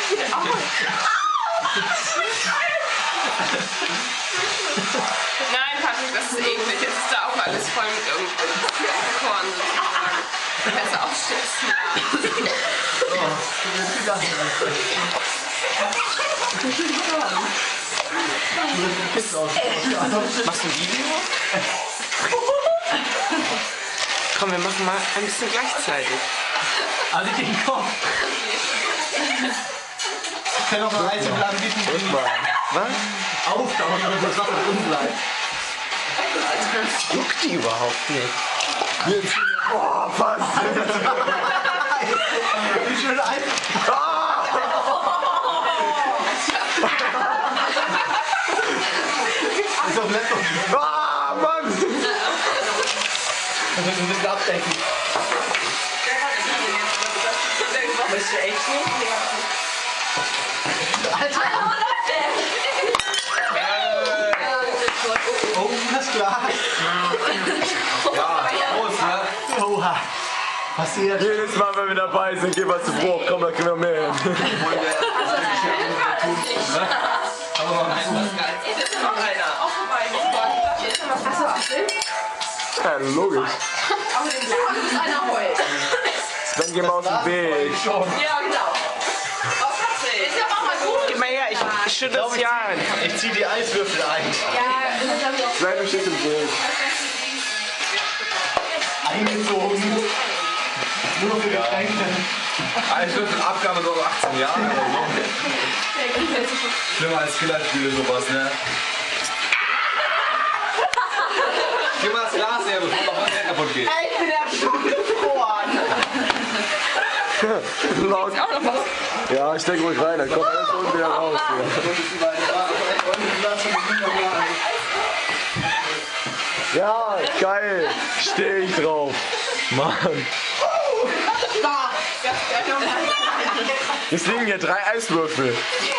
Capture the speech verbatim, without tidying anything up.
Nein, Patrick, das ist eklig. Jetzt ist da auch alles voll mit irgendwas. Korn sozusagen. Besser aufstützen. Machst du ein Video? Komm, wir machen mal ein bisschen gleichzeitig. Also ich den Kopf. Ich kann auch mal eins im Laden bieten. Was? Aufdauern, damit das Wasser drin bleibt. Juckt die überhaupt nicht. Oh, was? Wie schön ein. Das ist auf Laptop. Ah, Mann! Das müssen wir ein bisschen abdecken. Bist du echt nicht? Alter! Oh, das Glas! Ja, Prost, ne? Oha! Passiert! Jedes Mal, wenn wir dabei sind, gehen wir zu Bruch. Komm, da kriegen wir mehr hin. Aber mal ein bisschen. Jetzt ist noch einer. Auch vorbei. Ist noch was Ja, logisch. Aber den Laden ist einer heult. Dann gehen wir aus dem Weg. Ja, genau. Ist ja auch mal gut. Gib mal her, ich, ich schüttle es hier ein. Ich zieh die Eiswürfel ein. Sei du steht im Bild. Eingezogen. Nur für Getränke. Eiswürfel Abgabe so achtzehn Jahre oder so. Schlimmer als Killerspiele sowas, ne? Gib mal das Glas her, bevor noch was kaputt geht. Ich bin ja schon gefroren. Laut. Ja, ich denke ruhig rein, dann kommt alles unten wieder raus. Hier. Ja, geil. Steh ich drauf. Mann. Es liegen hier drei Eiswürfel.